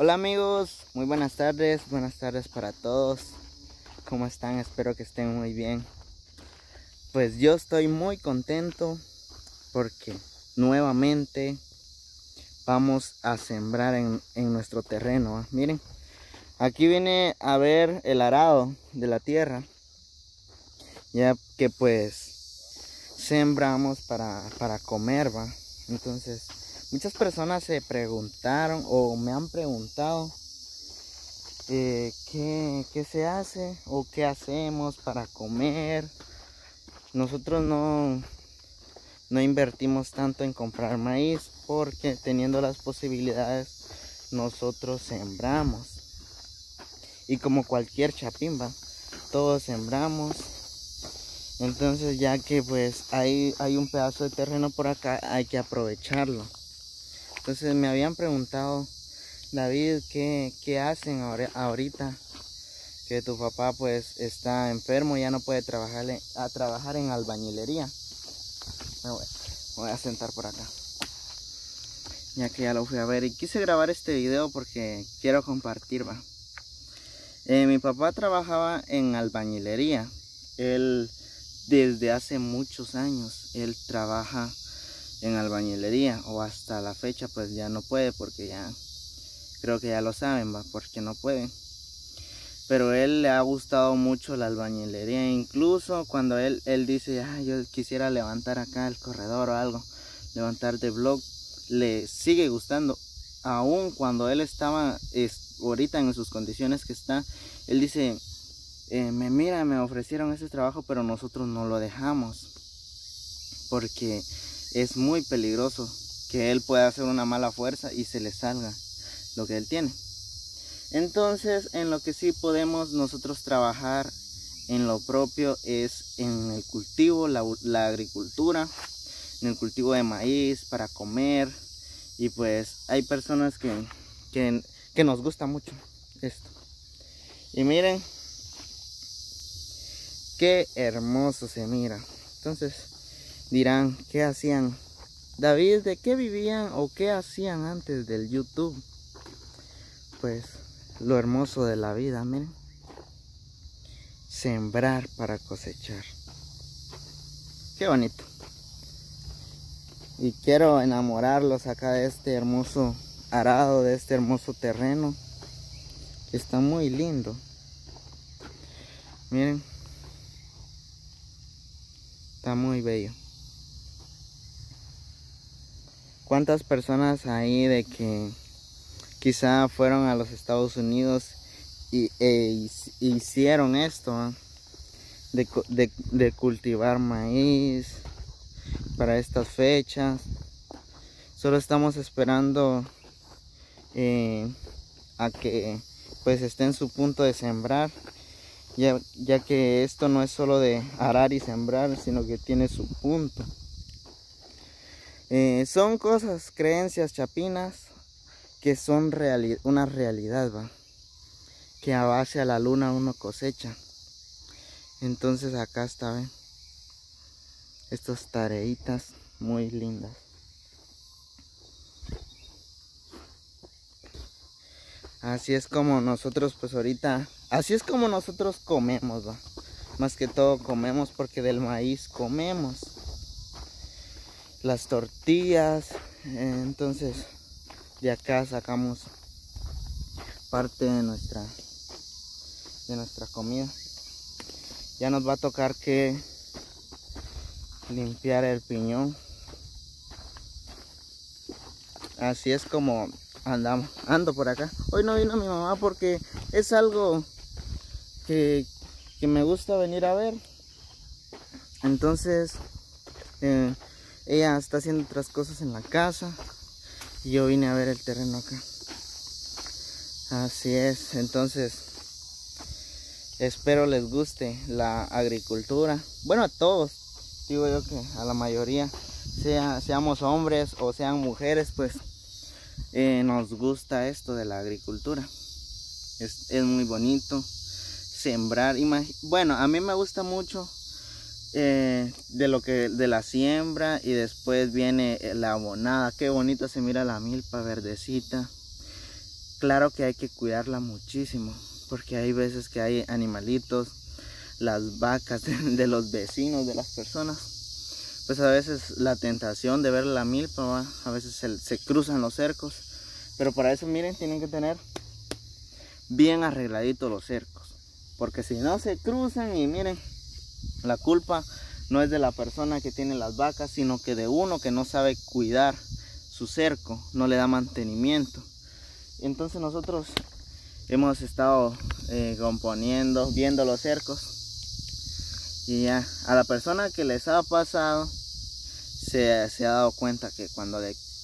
Hola amigos, muy buenas tardes para todos. ¿Cómo están? Espero que estén muy bien. Pues yo estoy muy contento porque nuevamente vamos a sembrar en nuestro terreno. Miren, aquí viene a ver el arado de la tierra, ya que pues sembramos para comer, ¿va? Entonces muchas personas se preguntaron o me han preguntado qué se hace o qué hacemos para comer. Nosotros no invertimos tanto en comprar maíz porque teniendo las posibilidades nosotros sembramos. Y como cualquier chapimba, todos sembramos. Entonces ya que pues hay un pedazo de terreno por acá, hay que aprovecharlo. Entonces me habían preguntado: David, ¿qué hacen ahorita que tu papá pues está enfermo, ya no puede trabajar en albañilería? Me voy a sentar por acá, ya que ya lo fui a ver y quise grabar este video porque quiero compartir, va. Mi papá trabajaba en albañilería. Él desde hace muchos años él trabaja en albañilería, o hasta la fecha pues ya no puede porque ya creo que ya lo saben, va, porque no puede. Pero él le ha gustado mucho la albañilería. Incluso cuando él dice, yo quisiera levantar acá el corredor o algo, levantar de block, le sigue gustando. Aún cuando él estaba ahorita en sus condiciones que está, él dice, me ofrecieron ese trabajo, pero nosotros no lo dejamos porque es muy peligroso que él pueda hacer una mala fuerza y se le salga lo que él tiene. Entonces, en lo que sí podemos nosotros trabajar en lo propio es en el cultivo, la agricultura, en el cultivo de maíz para comer. Y pues hay personas que nos gusta mucho esto. Y miren qué hermoso se mira. Entonces dirán, ¿qué hacían? David, ¿de qué vivían o qué hacían antes del YouTube? Pues lo hermoso de la vida, miren. Sembrar para cosechar. Qué bonito. Y quiero enamorarlos acá de este hermoso arado, de este hermoso terreno. Está muy lindo. Miren. Está muy bello. ¿Cuántas personas ahí de que quizá fueron a los Estados Unidos e hicieron esto, de cultivar maíz para estas fechas? Solo estamos esperando a que pues esté en su punto de sembrar, ya que esto no es solo de arar y sembrar, sino que tiene su punto. Son cosas, creencias chapinas que son una realidad, ¿va? Que a base a la luna uno cosecha. Entonces acá está, ¿ven? Estas tareitas muy lindas. Así es como nosotros pues ahorita, así es como nosotros comemos, ¿va? Más que todo comemos porque del maíz comemos. Las tortillas, entonces de acá sacamos parte de nuestra comida. Ya nos va a tocar que limpiar el piñón. Así es como ando por acá. Hoy no vino mi mamá porque es algo que me gusta venir a ver. Entonces ella está haciendo otras cosas en la casa y yo vine a ver el terreno acá. Así es. Entonces espero les guste la agricultura. Bueno, a todos, digo yo que a la mayoría, seamos hombres o sean mujeres, pues nos gusta esto de la agricultura. Es muy bonito sembrar. Bueno, a mí me gusta mucho de la siembra, y después viene la abonada. Qué bonito se mira la milpa verdecita. claro que hay que cuidarla muchísimo, porque hay veces que hay animalitos, las vacas de los vecinos, de las personas, pues a veces la tentación de ver la milpa, ¿va? A veces se cruzan los cercos, pero para eso miren, tienen que tener bien arregladitos los cercos, porque si no se cruzan y miren, la culpa no es de la persona que tiene las vacas, sino que de uno que no sabe cuidar su cerco, no le da mantenimiento. Entonces nosotros hemos estado componiendo, viendo los cercos, y ya a la persona que les ha pasado se ha dado cuenta que cuando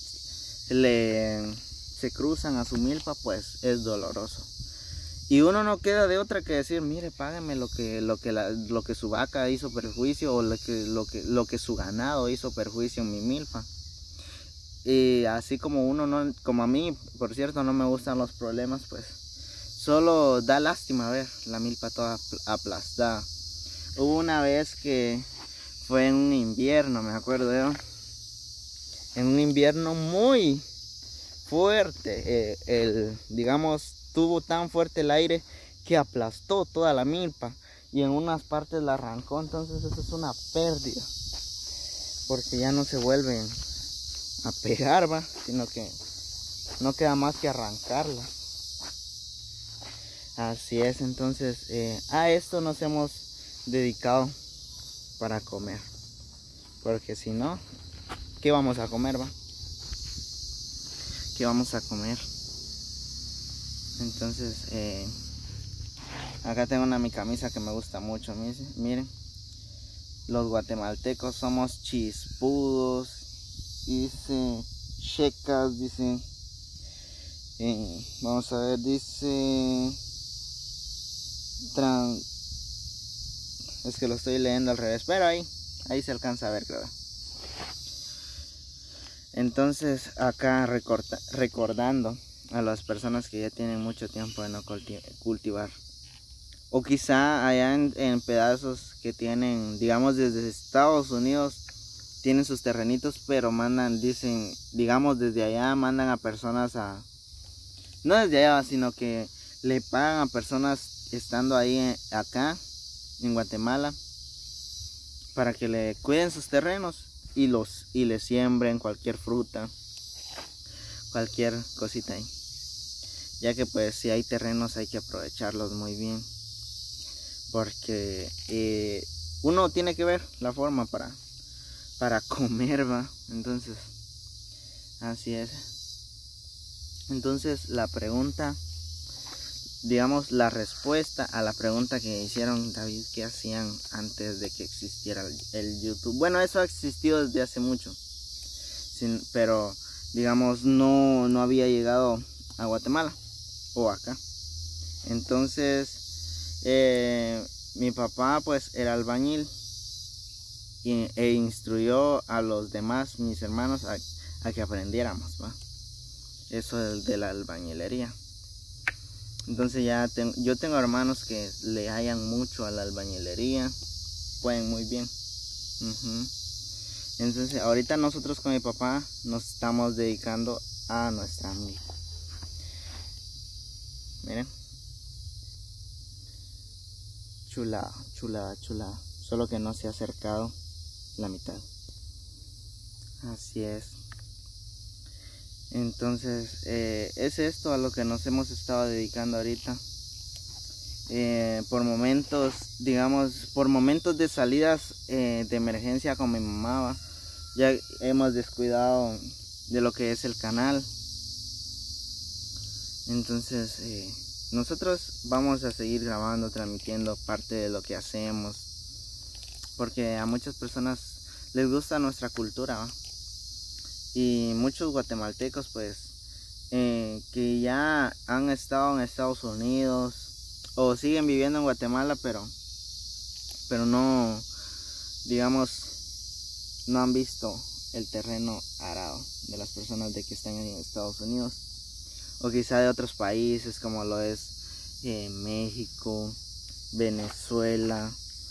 se cruzan a su milpa, pues es doloroso. Y uno no queda de otra que decir, mire, págame lo que su vaca hizo perjuicio, o lo que su ganado hizo perjuicio en mi milpa. Y así como como a mí, por cierto, no me gustan los problemas, pues solo da lástima ver la milpa toda aplastada. Hubo una vez que fue en un invierno, me acuerdo yo, en un invierno muy fuerte, digamos, tuvo tan fuerte el aire que aplastó toda la milpa y en unas partes la arrancó. Entonces eso es una pérdida, porque ya no se vuelven a pegar, ¿va? Sino que no queda más que arrancarla. Así es. Entonces a esto nos hemos dedicado para comer, porque si no, ¿qué vamos a comer, va? ¿Qué vamos a comer? Entonces acá tengo mi camisa que me gusta mucho. Miren, los guatemaltecos somos chispudos, dice checas, dice, vamos a ver, dice es que lo estoy leyendo al revés, pero ahí se alcanza a ver, creo. Entonces acá recordando a las personas que ya tienen mucho tiempo de no cultivar, o quizá allá en pedazos que tienen, digamos, desde Estados Unidos tienen sus terrenitos, pero dicen, digamos, desde allá mandan a personas no desde allá, sino que le pagan a personas estando ahí acá en Guatemala para que le cuiden sus terrenos y le siembren cualquier fruta, cualquier cosita ahí, ya que pues si hay terrenos hay que aprovecharlos muy bien, porque uno tiene que ver la forma para comer, va. Entonces así es. Entonces la pregunta, digamos, la respuesta a la pregunta que hicieron, David, ¿qué hacían antes de que existiera el YouTube? Bueno, eso ha existido desde hace mucho, pero digamos no había llegado a Guatemala o acá. Entonces mi papá pues era albañil e instruyó a los demás, mis hermanos, a que aprendiéramos, ¿va? Eso de la albañilería. Entonces yo tengo hermanos que le hallan mucho a la albañilería, pueden muy bien. Entonces ahorita nosotros con mi papá nos estamos dedicando a nuestra milpa. Miren, chulada, chulada, chulada. Solo que no se ha acercado la mitad. Así es. Entonces es esto a lo que nos hemos estado dedicando ahorita. Por momentos, digamos, por momentos de salidas de emergencia con mi mamá, ¿va? Ya hemos descuidado de lo que es el canal. Entonces nosotros vamos a seguir grabando, transmitiendo parte de lo que hacemos, porque a muchas personas les gusta nuestra cultura, ¿va? Y muchos guatemaltecos pues que ya han estado en Estados Unidos o siguen viviendo en Guatemala, pero no, digamos, no han visto el terreno arado de las personas de que están en Estados Unidos, o quizá de otros países como lo es México, Venezuela,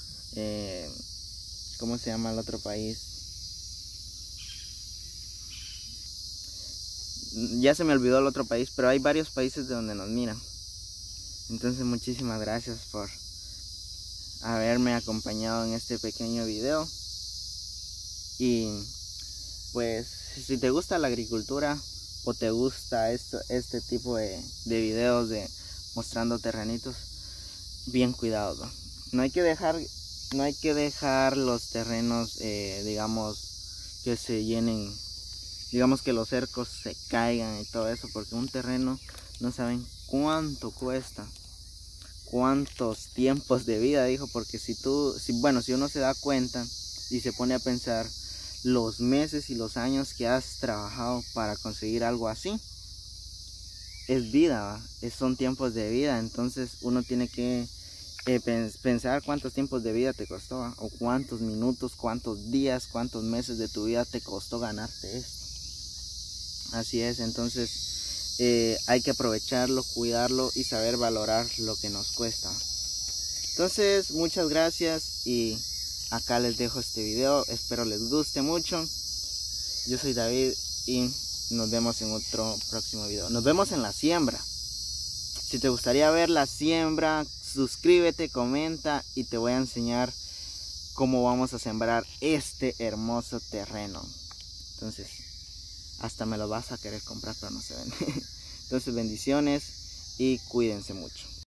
¿cómo se llama el otro país? ya se me olvidó el otro país, pero hay varios países de donde nos miran. Entonces muchísimas gracias por haberme acompañado en este pequeño video. Y pues si te gusta la agricultura o te gusta este tipo de videos de mostrando terrenitos, bien cuidados, ¿no? No hay que dejar los terrenos, digamos, que se llenen, digamos que los cercos se caigan y todo eso, porque un terreno no saben cuánto cuesta, cuántos tiempos de vida, dijo, porque si uno se da cuenta y se pone a pensar los meses y los años que has trabajado para conseguir algo así, es vida, son tiempos de vida. Entonces uno tiene que pensar cuántos tiempos de vida te costó, o cuántos minutos, cuántos días, cuántos meses de tu vida te costó ganarte esto. Así es, entonces hay que aprovecharlo, cuidarlo y saber valorar lo que nos cuesta. Entonces muchas gracias y acá les dejo este video, espero les guste mucho. Yo soy David y nos vemos en otro próximo video. Nos vemos en la siembra. Si te gustaría ver la siembra, suscríbete, comenta y te voy a enseñar cómo vamos a sembrar este hermoso terreno. Entonces, hasta me lo vas a querer comprar, pero no se vende. Entonces, bendiciones y cuídense mucho.